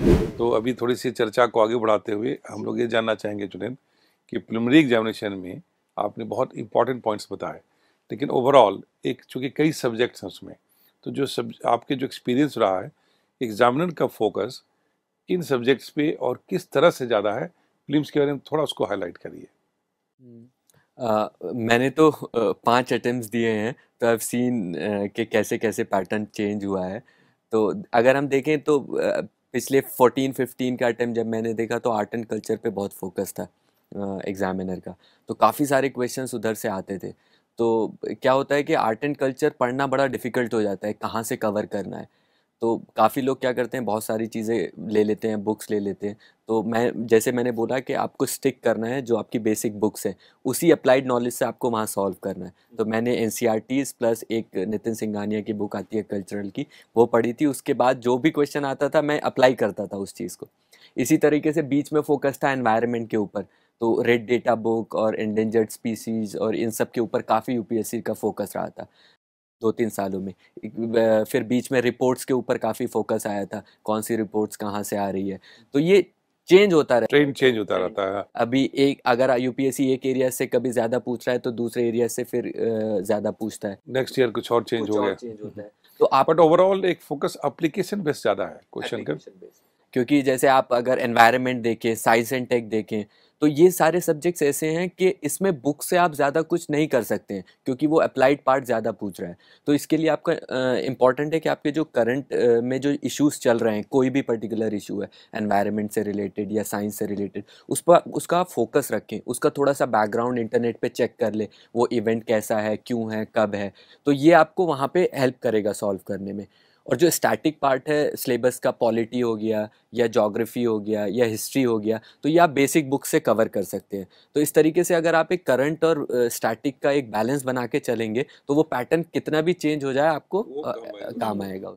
तो अभी थोड़ी सी चर्चा को आगे बढ़ाते हुए हम लोग ये जानना चाहेंगे जुनैद कि प्रिलिमिनरी एग्जामिनेशन में आपने बहुत इंपॉर्टेंट पॉइंट्स बताए, लेकिन ओवरऑल एक चूँकि कई सब्जेक्ट्स हैं उसमें, तो जो आपके जो एक्सपीरियंस रहा है, एग्जामिनर का फोकस इन सब्जेक्ट्स पे और किस तरह से ज़्यादा है, प्रीलिम्स के बारे में थोड़ा उसको हाईलाइट करिए। मैंने तो 5 अटेम्प्ट्स दिए हैं, तो आई सीन कि कैसे कैसे पैटर्न चेंज हुआ है। तो अगर हम देखें तो पिछले 14-15 का अटेम्प्ट जब मैंने देखा तो आर्ट एंड कल्चर पे बहुत फोकस था एग्जामिनर का, तो काफ़ी सारे क्वेश्चंस उधर से आते थे। तो क्या होता है कि आर्ट एंड कल्चर पढ़ना बड़ा डिफ़िकल्ट हो जाता है, कहाँ से कवर करना है। तो काफ़ी लोग क्या करते हैं, बहुत सारी चीज़ें ले लेते हैं, बुक्स ले लेते हैं। तो जैसे मैंने बोला कि आपको स्टिक करना है जो आपकी बेसिक बुक्स हैं, उसी अप्लाइड नॉलेज से आपको वहाँ सॉल्व करना है। तो मैंने एनसीईआरटीज़ प्लस एक नितिन सिंघानिया की बुक आती है कल्चरल की, वो पढ़ी थी। उसके बाद जो भी क्वेश्चन आता था मैं अप्लाई करता था उस चीज़ को। इसी तरीके से बीच में फोकस था एनवायरनमेंट के ऊपर, तो रेड डेटा बुक और एंडेंजर्ड स्पीसीज और इन सब के ऊपर काफ़ी यूपीएससी का फोकस रहा था 2-3 सालों में। फिर बीच में रिपोर्ट्स के ऊपर काफ़ी फोकस आया था, कौन सी रिपोर्ट्स कहाँ से आ रही है। तो ये चेंज होता रहता है, ट्रेंड चेंज होता रहता है। अभी एक अगर यूपीएससी एक एरिया से कभी ज़्यादा पूछ रहा है तो दूसरे एरिया से फिर ज़्यादा पूछता है, नेक्स्ट ईयर कुछ और चेंज हो गया, चेंज होता है। तो आप बट ओवरऑल एक फोकस एप्लीकेशन बेस्ड ज़्यादा है क्वेश्चन का। क्योंकि जैसे आप अगर एनवायरनमेंट देखें, साइंस एंड टेक देखें, तो ये सारे सब्जेक्ट्स ऐसे हैं कि इसमें बुक से आप ज़्यादा कुछ नहीं कर सकते हैं, क्योंकि वो अप्लाइड पार्ट ज़्यादा पूछ रहा है। तो इसके लिए आपका इम्पॉर्टेंट है कि आपके जो करंट में जो इश्यूज चल रहे हैं, कोई भी पर्टिकुलर इशू है एनवायरनमेंट से रिलेटेड या साइंस से रिलेटेड, उस पर उसका आप फोकस रखें, उसका थोड़ा सा बैकग्राउंड इंटरनेट पे चेक कर ले, वो इवेंट कैसा है, क्यों है, कब है। तो ये आपको वहाँ पे हेल्प करेगा सॉल्व करने में। और जो स्टैटिक पार्ट है सिलेबस का, पॉलिटी हो गया या ज्योग्राफी हो गया या हिस्ट्री हो गया, तो ये आप बेसिक बुक से कवर कर सकते हैं। तो इस तरीके से अगर आप एक करंट और स्टैटिक का एक बैलेंस बना के चलेंगे तो वो पैटर्न कितना भी चेंज हो जाए आपको काम आएगा।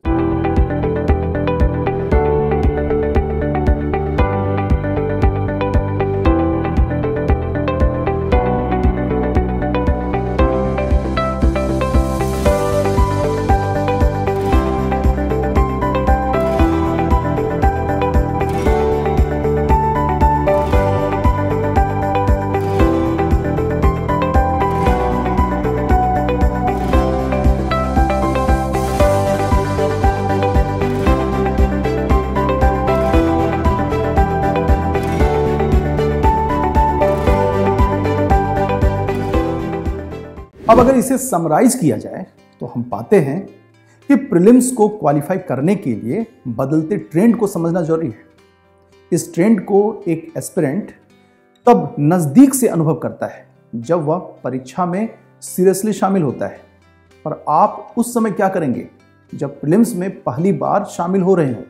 अब अगर इसे समराइज किया जाए तो हम पाते हैं कि प्रीलिम्स को क्वालिफाई करने के लिए बदलते ट्रेंड को समझना जरूरी है। इस ट्रेंड को एक एस्पिरेंट तब नजदीक से अनुभव करता है जब वह परीक्षा में सीरियसली शामिल होता है। पर आप उस समय क्या करेंगे जब प्रीलिम्स में पहली बार शामिल हो रहे हो?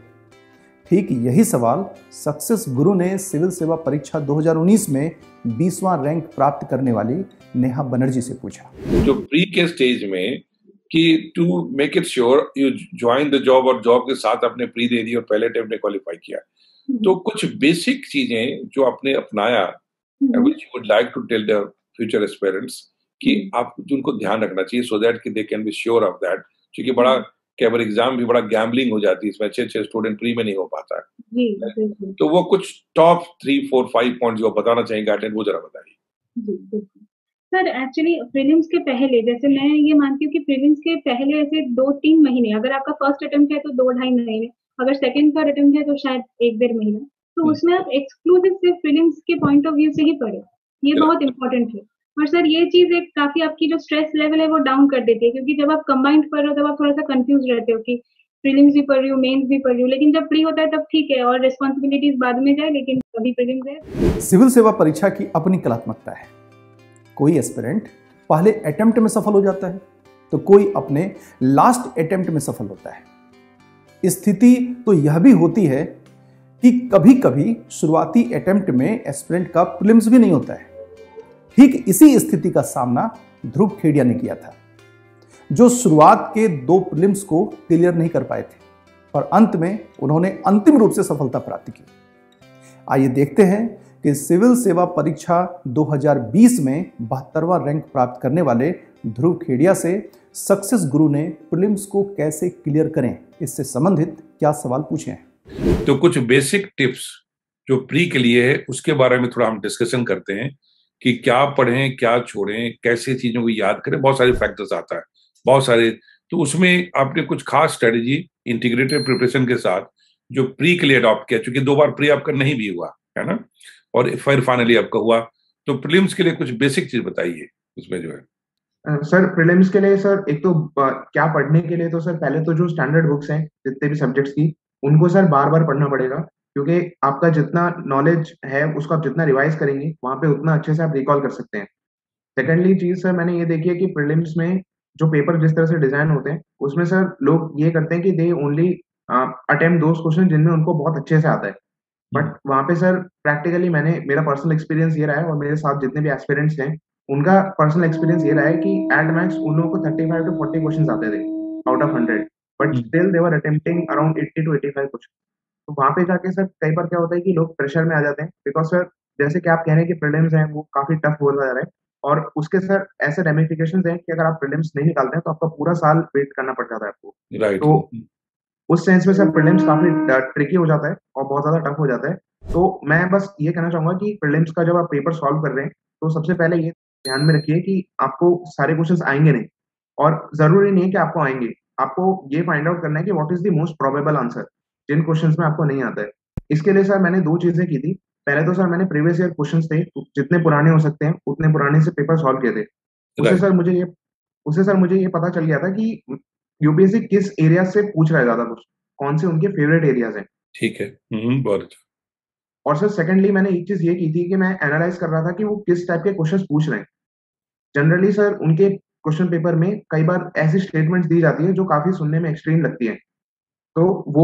ठीक यही सवाल सक्सेस गुरु ने सिविल सेवा परीक्षा 2019 में 20वां रैंक प्राप्त करने वाली नेहा बनर्जी से पूछा। जो प्री के स्टेज में कि to make it sure you join the job और जॉब के साथ आपने प्री दे दी और पहले अटेम्प्ट में क्वालिफाई किया, तो कुछ बेसिक चीजें जो आपने अपनाया which you would like to tell the future aspirants कि आप उनको ध्यान रखना चाहिए सो दैट कि they can be sure of that, क्योंकि बड़ा केवल एग्जाम भी बड़ा गैम्बलिंग हो जाती है, इसमें अच्छे स्टूडेंट प्री में नहीं हो पाता है। तो वो कुछ टॉप 3, 4, 5 पॉइंट जो बताना चाहेंगे अटेंड, वो जरा बताइए। सर एक्चुअली प्रीलिम्स के पहले, जैसे मैं ये मानती हूँ कि प्रीलिम्स के पहले ऐसे 2-3 महीने, अगर आपका फर्स्ट अटेम्प्ट है तो 2-2.5 महीने, अगर सेकंड थर्ड अटेम्प्ट है तो शायद 1-1.5 महीना, तो उसमें आप एक्सक्लूसिव सिर्फ प्रीलिम्स के पॉइंट ऑफ व्यू से ही पढ़े, ये बहुत इंपॉर्टेंट है। और सर ये चीज एक काफी आपकी जो स्ट्रेस लेवल है वो डाउन कर देती है, क्योंकि जब आप कंबाइंड पढ़ रहे हो तब आप थोड़ा सा कंफ्यूज रहते हो कि प्रीलिम्स भी पढ़ रही हूँ, मेंस भी पढ़ रही हूँ, लेकिन जब प्री होता है तब ठीक है और रिस्पॉन्सिबिलिटीज बाद में जाए, लेकिन अभी प्रीलिम्स है। सिविल सेवा परीक्षा की अपनी कलात्मकता है। कोई एस्पिरेंट पहले अटेम्प्ट में सफल हो जाता है तो कोई अपने लास्ट अटेम्प्ट में सफल होता है। स्थिति तो यह भी होती है कि कभी कभी शुरुआती अटेम्प्ट में एस्पिरेंट का प्रीलिम्स भी नहीं होता है। ठीक इसी स्थिति का सामना ध्रुव खेड़िया ने किया था, जो शुरुआत के 2 प्रीलिम्स को क्लियर नहीं कर पाए थे, पर अंत में उन्होंने अंतिम रूप से सफलता प्राप्त की। आइए देखते हैं कि सिविल सेवा परीक्षा 2020 में 72वां रैंक प्राप्त करने वाले ध्रुव खेड़िया से सक्सेस गुरु ने प्रीलिम्स को कैसे क्लियर करें, इससे संबंधित क्या सवाल पूछे हैं। तो कुछ बेसिक टिप्स जो प्री के लिए है उसके बारे में थोड़ा हम डिस्कशन करते हैं कि क्या पढ़ें, क्या छोड़ें, कैसे चीजों को याद करें। बहुत सारे फैक्टर्स आता है, बहुत सारे। तो उसमें आपने कुछ खास स्ट्रेटेजी इंटीग्रेटेड प्रिपरेशन के साथ जो प्री के लिए अडॉप्ट किया, क्योंकि 2 बार प्री आपका नहीं भी हुआ है ना, और फिर फाइनली आपका हुआ, तो प्रीलिम्स के लिए कुछ बेसिक चीज बताइए उसमें जो है। सर प्रीलिम्स के लिए सर एक तो क्या पढ़ने के लिए, तो सर पहले तो जो स्टैंडर्ड बुक्स हैं जितने भी सब्जेक्ट्स की, उनको सर बार बार पढ़ना पड़ेगा, क्योंकि आपका जितना नॉलेज है उसको आप जितना रिवाइज करेंगे वहां पे उतना अच्छे से आप रिकॉल कर सकते हैं। सेकेंडली चीज सर मैंने ये देखी है कि प्रीलिम्स में जो पेपर जिस तरह से डिजाइन होते हैं उसमें सर लोग ये करते हैं कि they only attempt those question जिनमें उनको बहुत अच्छे से आता है। बट वहां पे सर प्रैक्टिकली मेरा पर्सनल एक्सपीरियंस ये रहा है, और मेरे साथ जितने भी एस्पिरेंट्स हैं उनका पर्सनल एक्सपीरियंस ये रहा है कि एट मैक्स उन लोगों को 35 to 40 क्वेश्चन आते थे out of 100, but still they were attempting around 80 to 85 question. तो वहां पे जाके सर कई बार क्या होता है कि लोग प्रेशर में आ जाते हैं, बिकॉज सर जैसे कि आप कह रहे हैं कि प्रीलिम्स हैं वो काफी टफ होता जा रहा है, और उसके सर ऐसे रेमिफिकेशंस हैं कि अगर आप प्रीलिम्स नहीं निकालते हैं तो आपका पूरा साल वेट करना पड़ जाता है आपको। राइट। तो उस सेंस में सर प्रीलिम्स काफी ट्रिकी हो जाता है और बहुत ज्यादा टफ हो जाता है। तो मैं बस ये कहना चाहूंगा कि प्रीलिम्स का जब आप पेपर सॉल्व कर रहे हैं तो सबसे पहले ये ध्यान में रखिए कि आपको सारे क्वेश्चंस आएंगे नहीं, और जरूरी नहीं है कि आपको आएंगे, आपको ये फाइंड आउट करना है कि what is the most probable answer जिन क्वेश्चंस में आपको नहीं आता है। इसके लिए सर मैंने 2 चीजें की थी। पहले तो सर मैंने प्रीवियस ईयर क्वेश्चंस थे जितने पुराने हो सकते हैं उतने पुराने से पेपर सॉल्व किए थे। उससे सर मुझे ये पता चल गया था कि यूपीएससी किस एरिया से पूछ रहा है ज्यादा कुछ, कौन से उनके फेवरेट एरियाज हैं। ठीक है, बहुत अच्छा। और सर सेकेंडली मैंने एक चीज ये की थी कि मैं एनालाइज कर रहा था कि वो किस टाइप के क्वेश्चंस पूछ रहे हैं। जनरली सर उनके क्वेश्चन पेपर में कई बार ऐसी स्टेटमेंट्स दी जाती है जो काफी सुनने में एक्सट्रीम लगती है, तो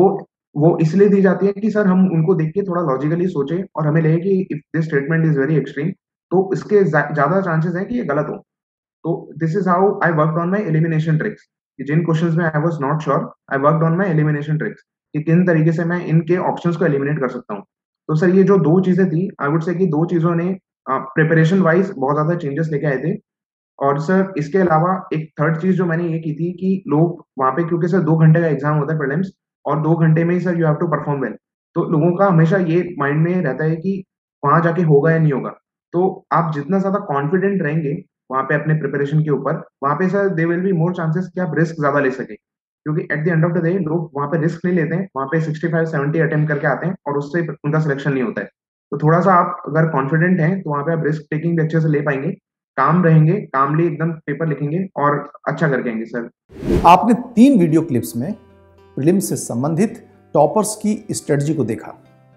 वो इसलिए दी जाती है कि सर हम उनको देख के थोड़ा लॉजिकली सोचें और हमें लगे कि if this statement is very extreme तो इसके ज्यादा चांसेस हैं कि ये गलत हो। तो this is how I worked on my elimination tricks. जिन क्वेश्चंस में I was not sure, I worked on my elimination tricks कि किन तरीके से मैं इनके ऑप्शंस को एलिमिनेट कर सकता हूँ। तो सर ये जो 2 चीजें थी, आई वुड से कि 2 चीजों ने प्रिपरेशन वाइज बहुत ज्यादा चेंजेस लेके आए थे। और सर इसके अलावा एक थर्ड चीज जो मैंने ये की थी कि लोग वहां पे, क्योंकि सर 2 घंटे का एग्जाम होता है प्रीलिम्स, और 2 घंटे में ही sir you have to perform well, तो लोगों का हमेशा ये माइंड में रहता है कि वहां जाके होगा या नहीं होगा। तो आप जितना ज्यादा कॉन्फिडेंट रहेंगे वहां पे अपने प्रिपरेशन के ऊपर, वहां पे sir they will be more chances कि आप रिस्क ज्यादा ले सके, क्योंकि at the end of the day लोग वहां पे रिस्क नहीं लेते हैं, वहां पे 65-70 अटेम्प्ट करके आते हैं और उससे उनका सिलेक्शन नहीं होता है। तो थोड़ा सा आप अगर कॉन्फिडेंट हैं तो वहां पे आप रिस्क टेकिंग भी अच्छे से ले पाएंगे, काम रहेंगे, कामली एकदम पेपर लिखेंगे और अच्छा करके आएंगे। सर आपने 3 वीडियो क्लिप्स में प्रीलिम्स से संबंधित टॉपर्स की स्ट्रेटजी को देखा।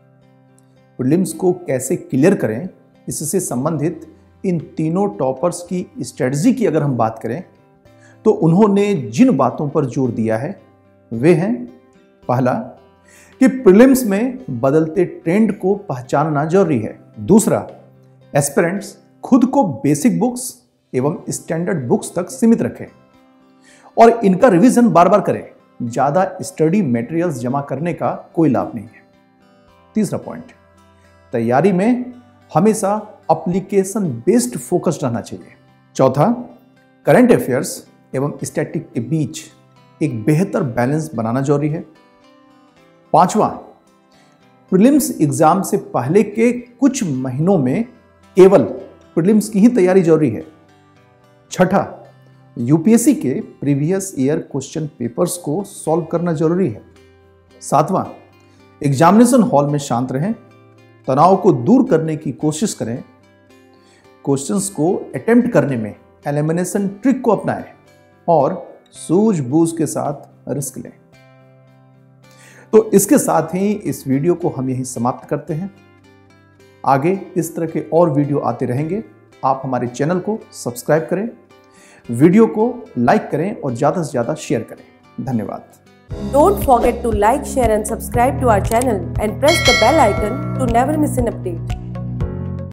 प्रीलिम्स को कैसे क्लियर करें इससे संबंधित इन तीनों टॉपर्स की स्ट्रेटजी की अगर हम बात करें तो उन्होंने जिन बातों पर जोर दिया है वे हैं, पहला कि प्रीलिम्स में बदलते ट्रेंड को पहचानना जरूरी है। दूसरा, एस्पिरेंट्स खुद को बेसिक बुक्स एवं स्टैंडर्ड बुक्स तक सीमित रखें और इनका रिवीजन बार बार करें। ज्यादा स्टडी मटेरियल्स जमा करने का कोई लाभ नहीं है। तीसरा पॉइंट, तैयारी में हमेशा एप्लीकेशन बेस्ड फोकस रहना चाहिए। चौथा, करंट अफेयर्स एवं स्टैटिक के बीच एक बेहतर बैलेंस बनाना जरूरी है। पांचवा, प्रीलिम्स एग्जाम से पहले के कुछ महीनों में केवल प्रीलिम्स की ही तैयारी जरूरी है। छठा, यूपीएससी के प्रीवियस ईयर क्वेश्चन पेपर्स को सॉल्व करना जरूरी है। सातवां, एग्जामिनेशन हॉल में शांत रहें, तनाव को दूर करने की कोशिश करें, क्वेश्चंस को अटेम्प्ट करने में एलिमिनेशन ट्रिक को अपनाएं और सूझबूझ के साथ रिस्क लें। तो इसके साथ ही इस वीडियो को हम यहीं समाप्त करते हैं। आगे इस तरह के और वीडियो आते रहेंगे। आप हमारे चैनल को सब्सक्राइब करें, वीडियो को लाइक करें और ज़्यादा से ज़्यादा शेयर करें। धन्यवाद। Don't forget to like, share and subscribe to our channel and press the bell icon to never miss an update.